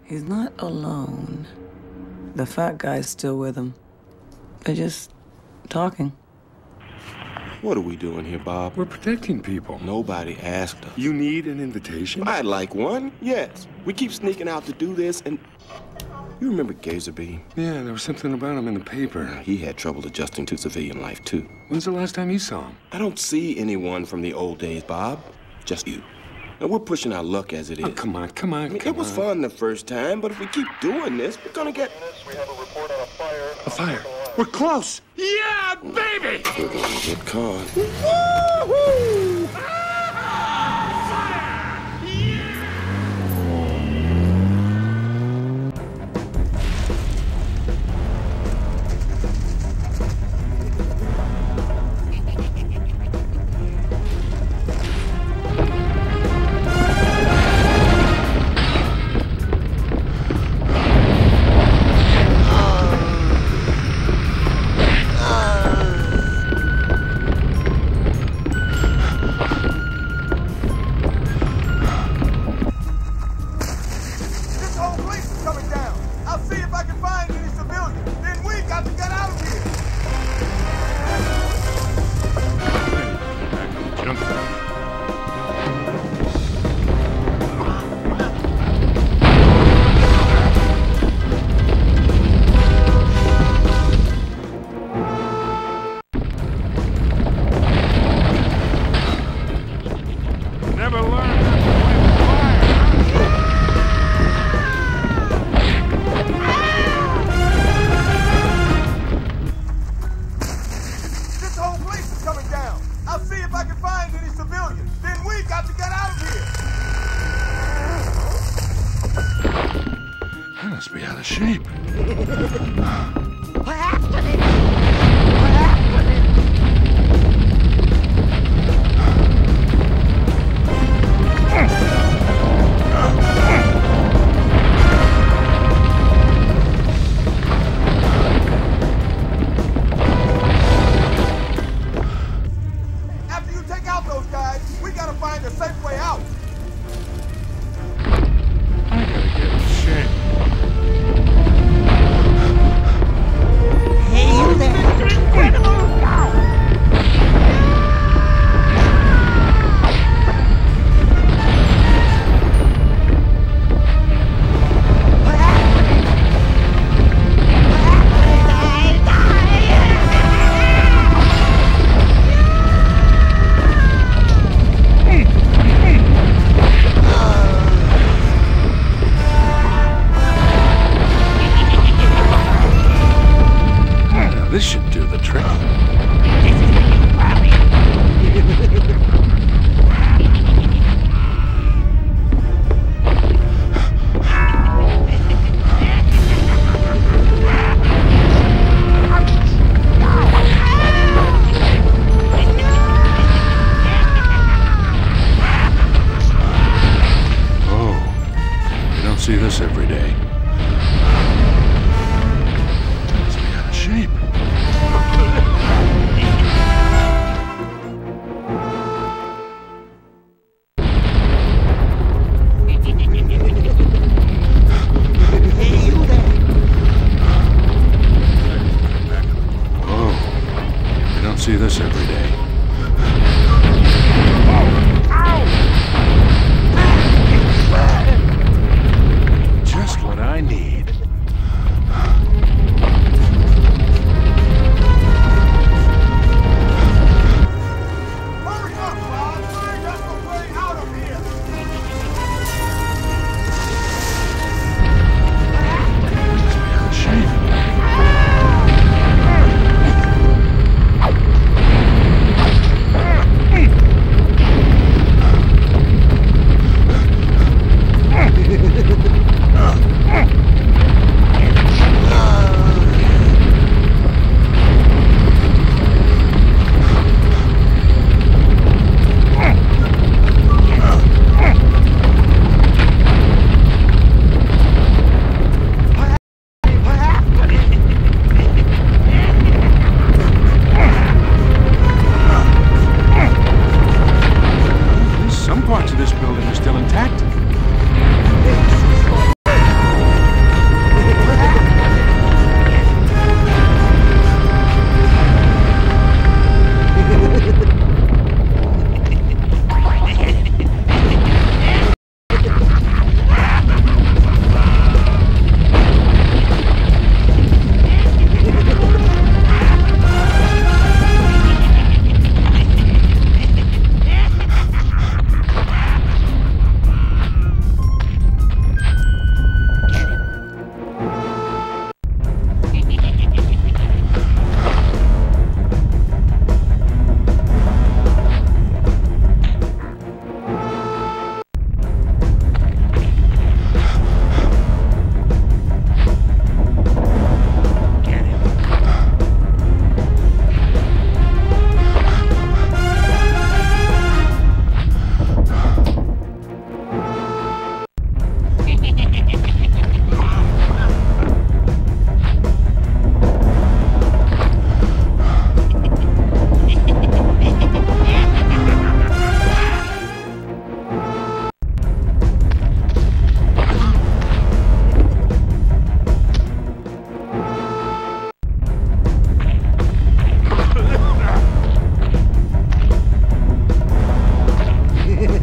He's not alone. The fat guy's still with him. They're just talking. What are we doing here, Bob? We're protecting people. Nobody asked us. You need an invitation? I'd like one, yes. We keep sneaking out to do this, and... You remember Gazerbeam? Yeah, there was something about him in the paper. He had trouble adjusting to civilian life, too. When's the last time you saw him? I don't see anyone from the old days, Bob. Just you. And we're pushing our luck as it is. Oh, come on. I mean, it was fun the first time, but if we keep doing this, we're gonna get... We have a report on a fire. A fire. We're close. Yeah, baby! We're gonna get caught. Woohoo! Must be out of shape. What happened to him? What happened to him? After you take out those guys, we gotta find a safe way out. I gotta get in shape. Hey, you there! Incredible! What happened? This should do the trick. Oh, you don't see this every day. Must be out of shape. Hey, you there! Whoa, you don't see this every day. Just what I need. Hurry up, Bob! Find us a way out of here! Must be out of shape. Some parts of this building are still intact.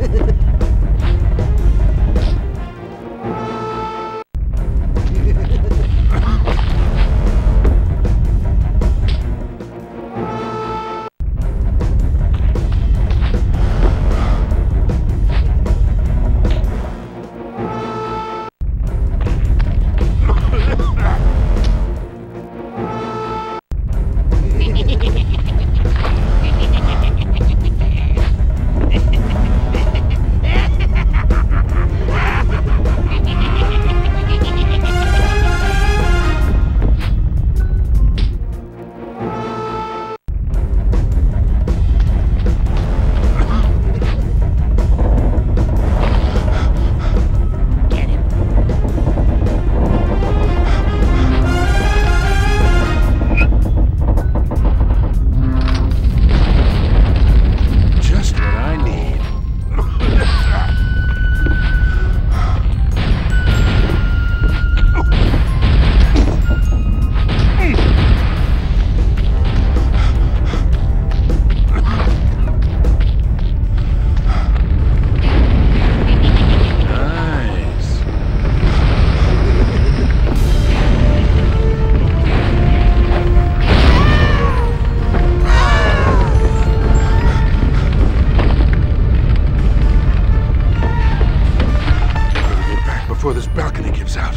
Before this balcony gives out.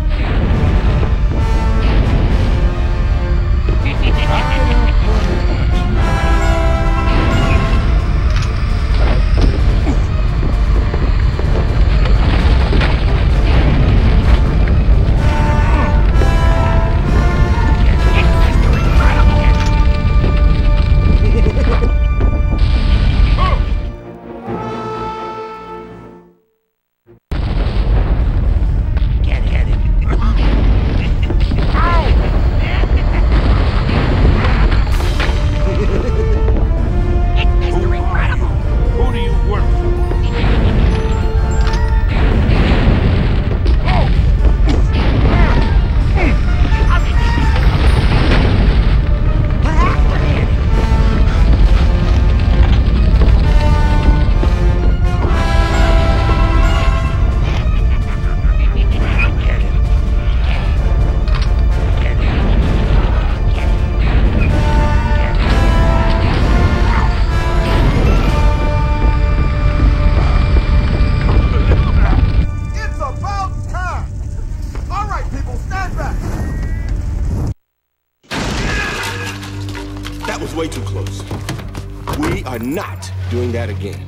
That was way too close. We are not doing that again.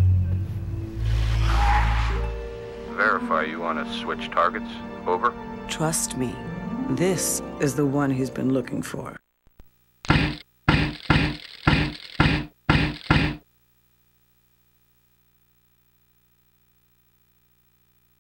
Verify you want to switch targets. Over. Trust me, this is the one he's been looking for.